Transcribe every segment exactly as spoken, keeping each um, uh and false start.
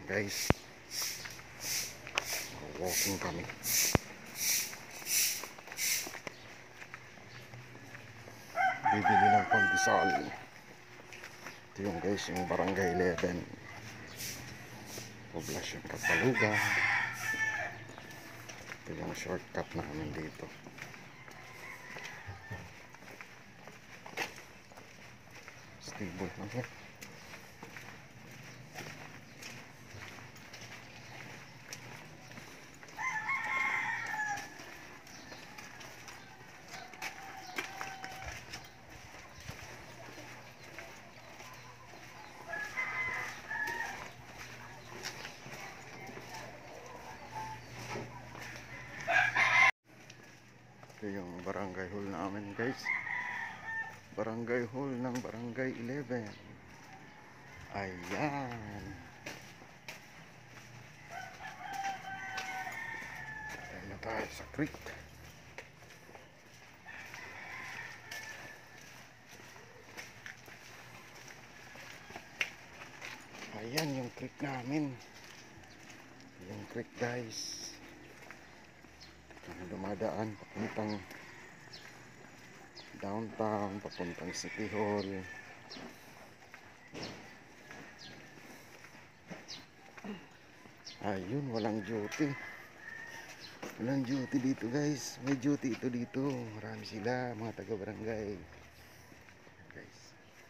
Guys, walking kami. Bibili ng pandesal. Ito yung guys, yung barangay eleven, poblasyon Catbalogan. Ito yung shortcut namin dito. Stable na yan. Ito yung barangay hall namin guys. Barangay hall ng barangay eleven. Ayan. Ayan na tayo sa creek. Ayan yung creek namin. Yung creek guys. Dumadaan papuntang downtown, papuntang City Hall. Ayun, walang duty. Walang duty dito guys. May duty ito dito. Marami sila, mga taga-barangay. Guys.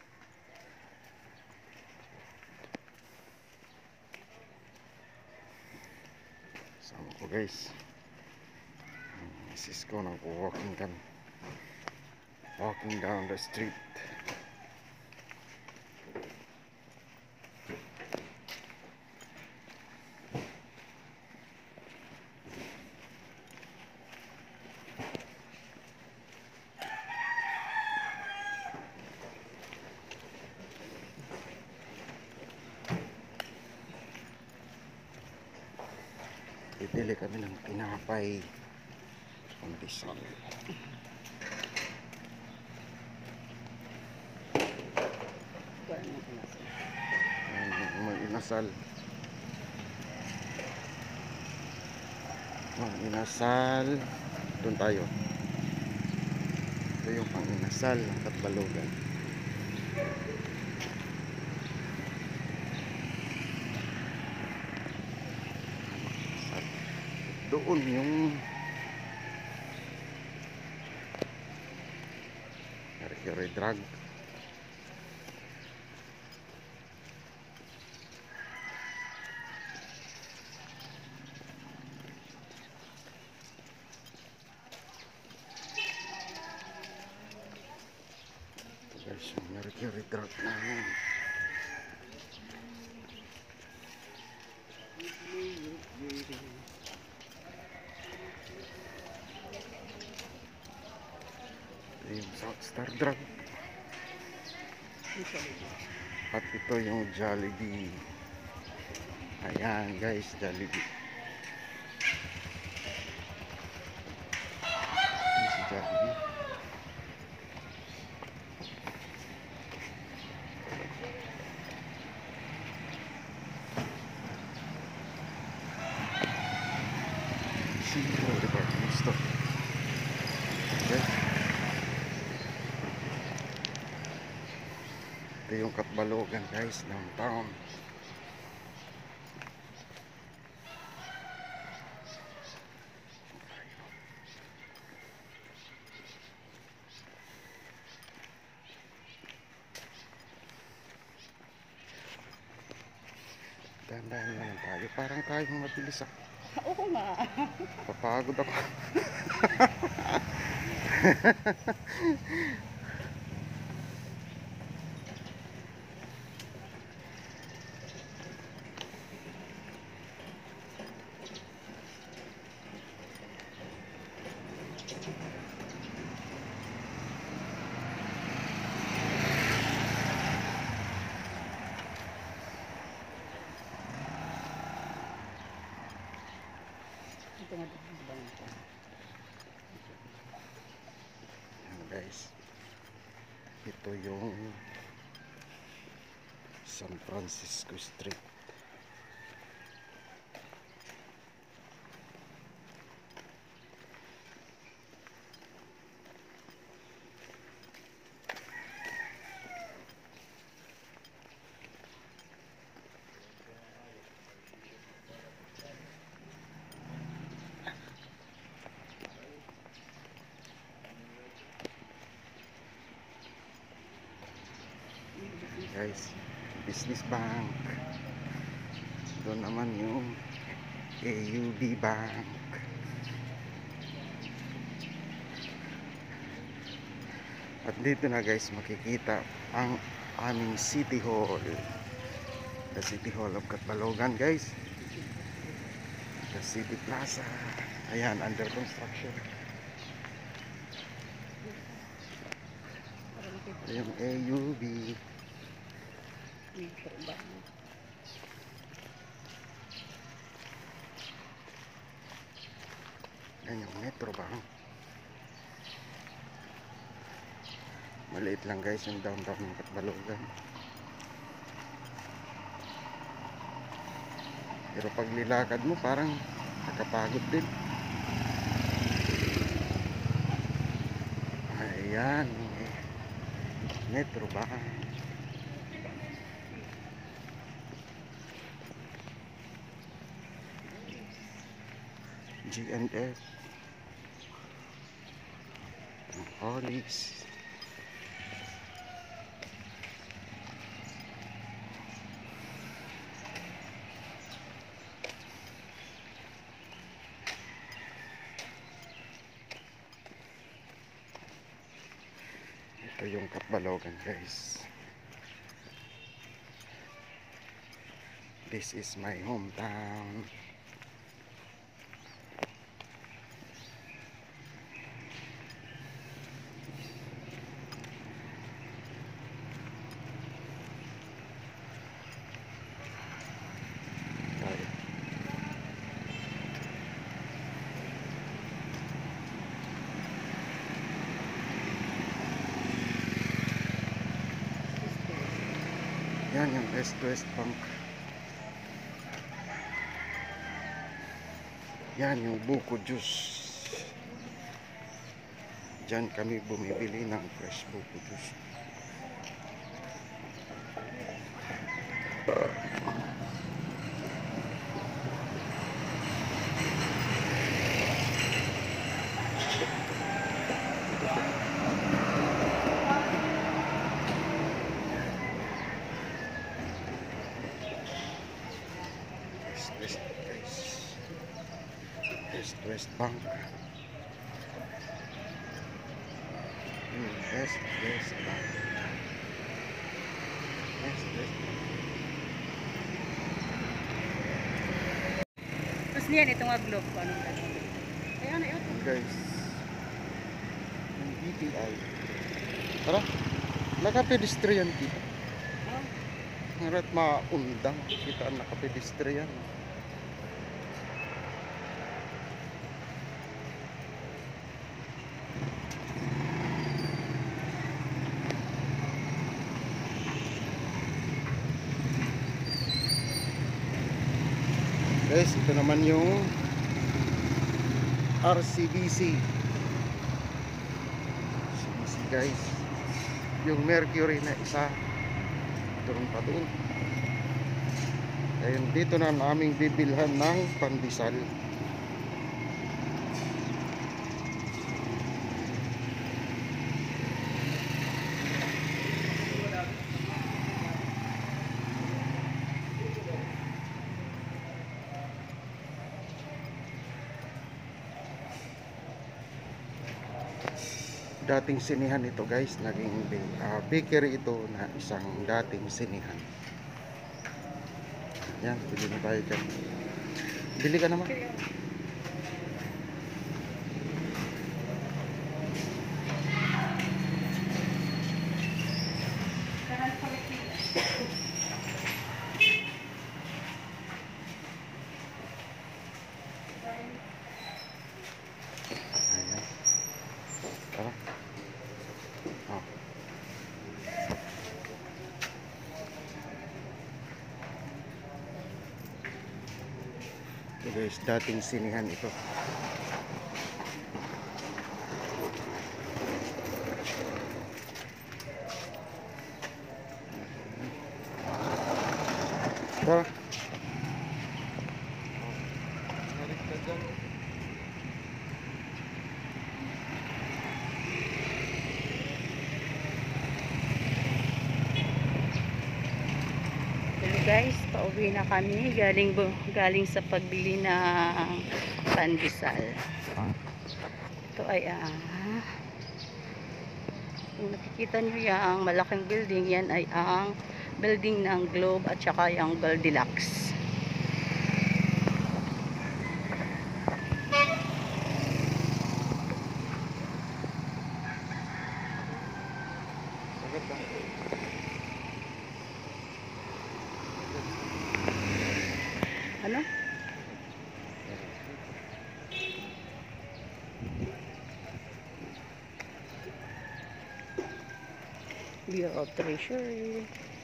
Sama ko guys. Misis ko nang walking kan. Walking down the street. Bibili kami ng tinapay, pandesal. May inasal. May inasal. Doon tayo. Ito yung pang inasal ng Catbalogan. Doon yung Mercury drug. Ito guys yung Mercury drug namin. Yung South Star drug. At ito yung Jollibee. Ayan guys, Jollibee. Ini si Jollibee. Sino department store. Okay. Ito yung Catbalogan guys, downtown. Dandan lang tayo, parang tayo mabilis ah. Oo nga. Papagod ako. Ito nga dito ba ito? Ayan guys. Ito yung San Francisco Street. guys, Business Bank. Doon naman yung A U B Bank. At dito na guys makikita ang aming City Hall, the City Hall of Catbalogan guys, the City Plaza. Ayan, under construction. Yung A U B. Ayan yung Metro Bank. Maliit lang guys yung downtown ng Catbalogan. Pero pag nilakad mo parang nakapagod din. Ayan, Metro Bank. G and F. Hollies. Ito yung Catbalogan guys. This is my hometown. Yan yung West West Bank. Yan yung buko juice. Diyan kami bumibili ng fresh buko juice. West West West Bank. West West Bank. West West Bank. Tapos niyan itong aglog ko anong gagawin. Kaya na ito. Guys, yung B T I. Tara, naka-pedestrian kita. Ngarat maundang kita ang naka-pedestrian. Guys, ito naman yung R C B C. R C B C guys. Yung Mercury na isa. Doon pa doon. Ayun, dito na naming bibilhan ng pandesal. Dating sinihan ito guys, naging uh, bakery ito na isang dating sinihan. Yan, bili na tayo dyan. Bili ka naman. Ayan. Tara. Oh. Ito guys, dating sinihan ito. Tara. Pauwi na kami galing bu- galing sa pagbili ng pandesal. Ito ay ah, kung nakikita nyo yung malaking building, yan ay ang building ng Globe at saka yung Goldilocks. Sagat lang. Ano? Bureau of Treasury.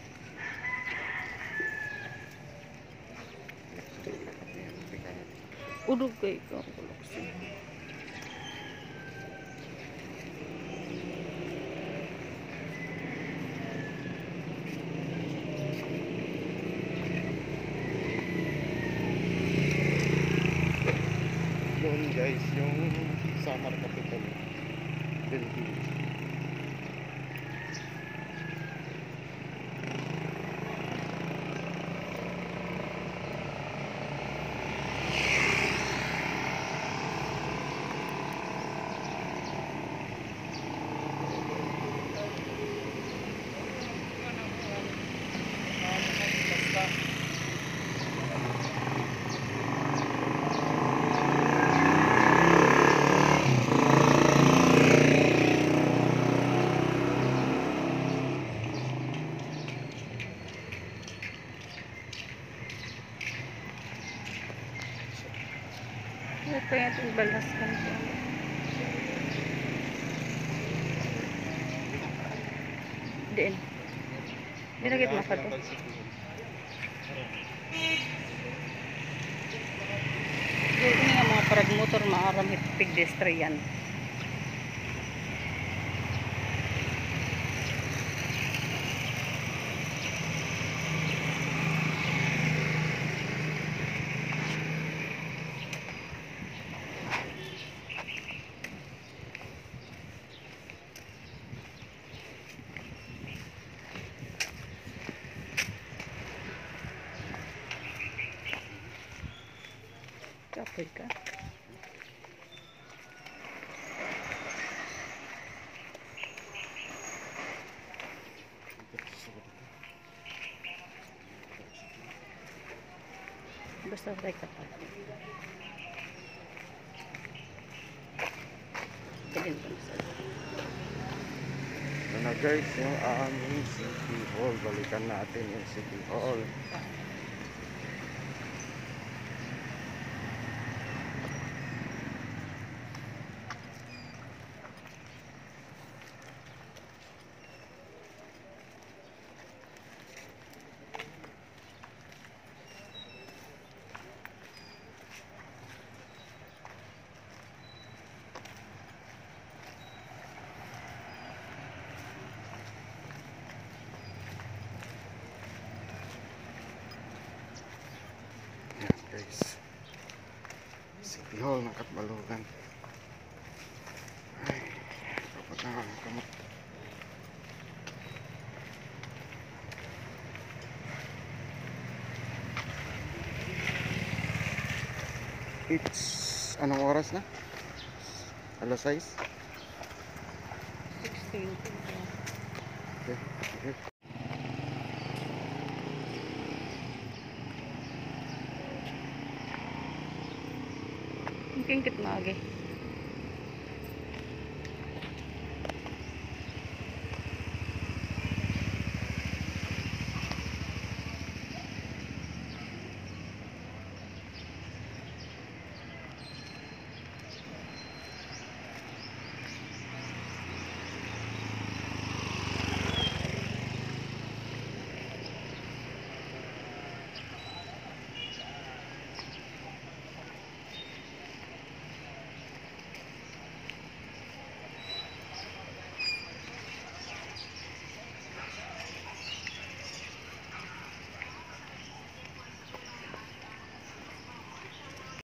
Udog kayo ka. Doon guys, yung Summer Capital building. Ito yung balas ka nito. Diin. Di na kita makato. Dito nga mga parag motor maaram hit pedestrian. Kapoy ka. Basta tayo kapag. Ganyan pa sa. Ito na guys, yung aming City Hall. Balikan natin yung City Hall. Yan guys, City Hall ng Catbalogan. Ay, kapag nakakamot. It's anong oras na? Alas sais? sixteen. Okay, okay. Ang kingkit maagi.